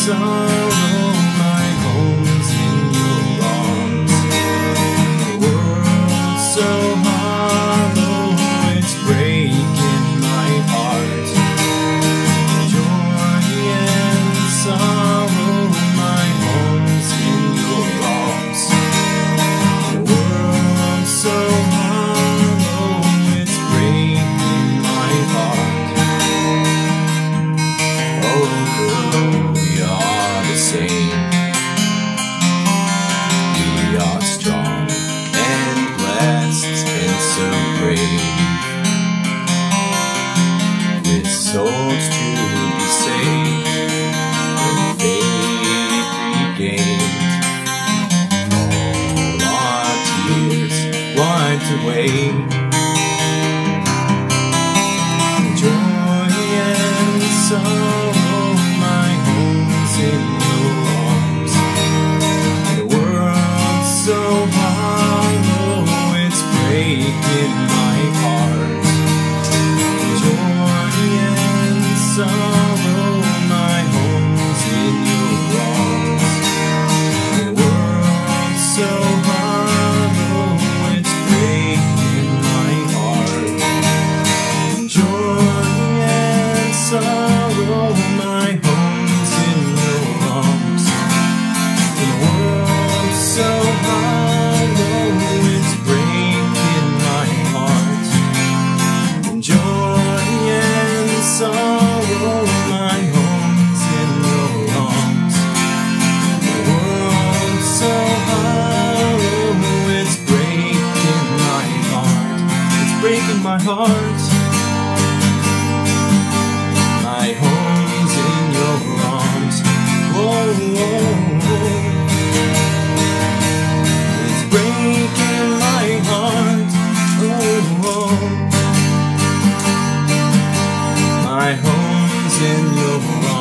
sorrow, my home's in your arms. The world's so hollow, it's breaking my heart. Joy and sorrow, my home's in your arms. The world's so hollow, it's breaking my heart. Oh, girl, we are the same. We are strong and blessed and so brave, with souls to be saved and faith regained. All our tears wiped away. Joy and sorrow, my home's in your arms. The world's so hollow, it's breaking my heart. Joy and sorrow, my home's in your arms. The world's so hollow, it's breaking my heart. Joy and sorrow, my home's in your arms. The world's so hollow, it's breaking my heart. Joy and sorrow, my home's in your arms. The world's so hollow, it's breaking my heart. It's breaking my heart. My home's in your arms. Whoa, whoa, whoa. It's breaking my heart. Oh, oh. My home's in your arms.